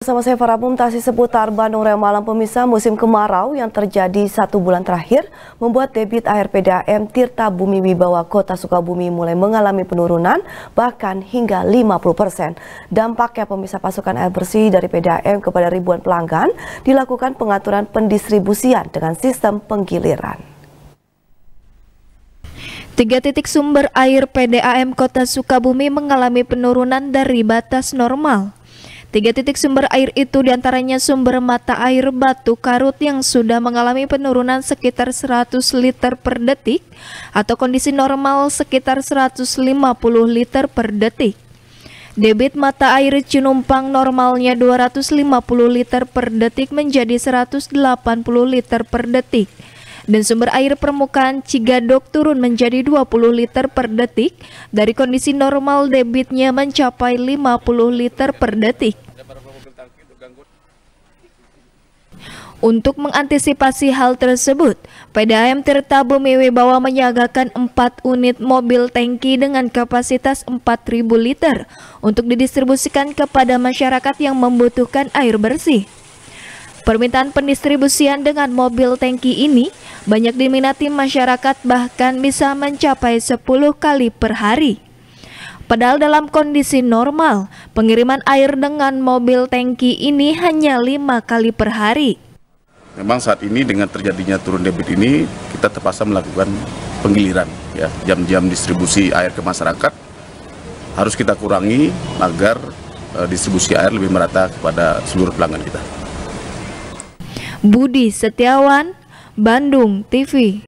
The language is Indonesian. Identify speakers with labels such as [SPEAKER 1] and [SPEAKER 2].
[SPEAKER 1] Bersama saya Farah Mumtaz, seputar Bandung Raya Malam. Pemirsa, musim kemarau yang terjadi 1 bulan terakhir membuat debit air PDAM Tirta Bumi Wibawa Kota Sukabumi mulai mengalami penurunan bahkan hingga 50%. Dampaknya pemirsa, pasokan air bersih dari PDAM kepada ribuan pelanggan dilakukan pengaturan pendistribusian dengan sistem penggiliran.
[SPEAKER 2] 3 titik sumber air PDAM Kota Sukabumi mengalami penurunan dari batas normal. 3 titik sumber air itu diantaranya sumber mata air Batu Karut yang sudah mengalami penurunan sekitar 100 liter per detik atau kondisi normal sekitar 150 liter per detik. Debit mata air Cinumpang normalnya 250 liter per detik menjadi 180 liter per detik. Dan sumber air permukaan Cigadok turun menjadi 20 liter per detik dari kondisi normal debitnya mencapai 50 liter per detik. Untuk mengantisipasi hal tersebut, PDAM Tirta Bumi Wibawa menyiagakan 4 unit mobil tangki dengan kapasitas 4.000 liter untuk didistribusikan kepada masyarakat yang membutuhkan air bersih. Permintaan pendistribusian dengan mobil tangki ini banyak diminati masyarakat, bahkan bisa mencapai 10 kali per hari. Padahal dalam kondisi normal, pengiriman air dengan mobil tangki ini hanya 5 kali per hari.
[SPEAKER 3] Memang saat ini dengan terjadinya turun debit ini, kita terpaksa melakukan penggiliran, ya, jam-jam distribusi air ke masyarakat harus kita kurangi agar distribusi air lebih merata kepada seluruh pelanggan kita.
[SPEAKER 2] Budi Setiawan, Bandung TV.